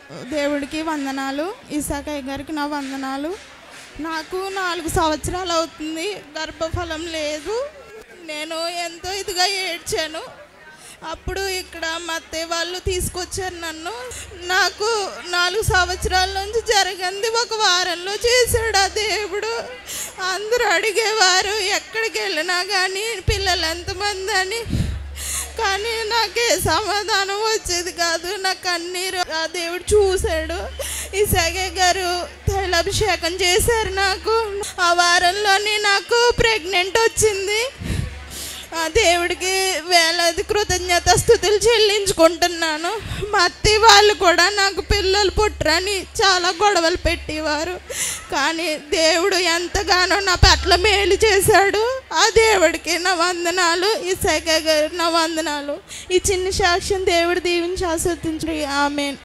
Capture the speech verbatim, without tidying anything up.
దేవుడికి వందనాలు. ఇసాకయ్య గారికి నా వందనాలు. నాకు నాలుగు సంవత్సరాలు అవుతుంది, గర్భఫలం లేదు. నేను ఎంతో ఇదిగా ఏడ్చాను. అప్పుడు ఇక్కడ మా అత్తయ్య వాళ్ళు తీసుకొచ్చారు నన్ను. నాకు నాలుగు సంవత్సరాల నుంచి జరిగింది ఒక వారంలో చేశాడు ఆ దేవుడు. అందరూ అడిగేవారు ఎక్కడికి వెళ్ళినా కానీ పిల్లలు ఎంతమంది అని, కానీ నాకే సమాధానం వచ్చేది కాదు. నా కన్నీరు ఆ దేవుడు చూశాడు. ఇసాకయ్య గారు తైలాభిషేకం చేశారు నాకు. ఆ వారంలోనే నాకు ప్రెగ్నెంట్ వచ్చింది. ఆ దేవుడికి వేలాది కృతజ్ఞత స్థుతులు చెల్లించుకుంటున్నాను. మా అత్తయ్య వాళ్ళు కూడా నాకు పిల్లలు పుట్టరని చాలా గొడవలు పెట్టేవారు, కానీ దేవుడు ఎంతగానో నా పట్ల మేలు చేశాడు. ఆ దేవుడికి నా వందనాలు. ఇసాకయ్య గారు నా వందనాలు. ఈ చిన్న సాక్ష్యం దేవుడు దీవించి ఆశీర్వదించు. ఆమేన్.